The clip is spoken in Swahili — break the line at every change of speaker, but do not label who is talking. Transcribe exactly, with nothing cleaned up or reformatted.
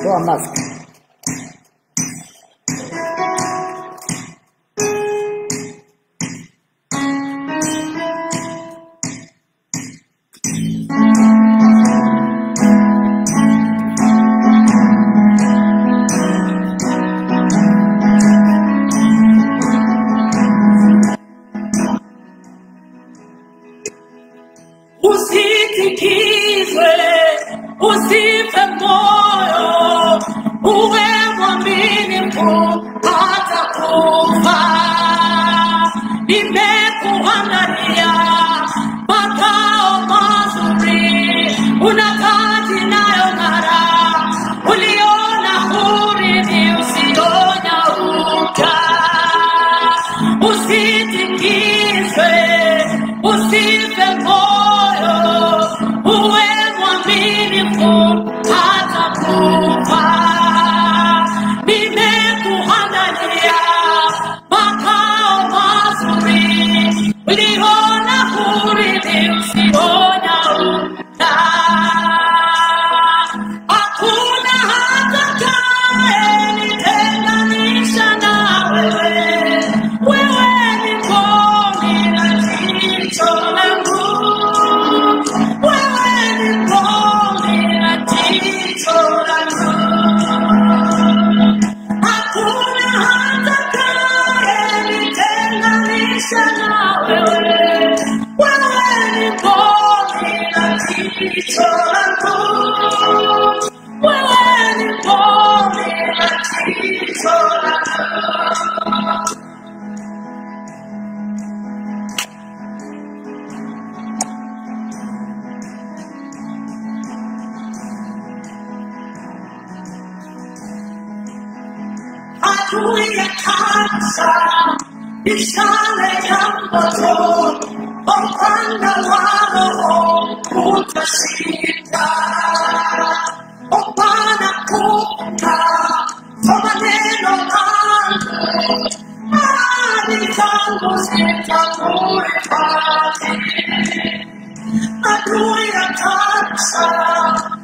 toa mask.
Usitikizwe, usife moyo, uwe mwaminifu hata kufa. Nimekuandalia makao mazuri, unakaa inayong'ara, uliona urithi usionyauka. Usitikizwe, usife moyo, uwe mwaminifu hata kufa. Nimekuandalia makao mazuri, uliona urithi usionyauka. Hakuna atakayenitenganisha na wewe, wewe ni ngome na jicho langu. Adui ya kansa, ishara ya moto, upanga wa roho utashinda. Upana kuka, kwa maneno yangu, ahadi zangu zitakuhifadhi. Adui ya kansa,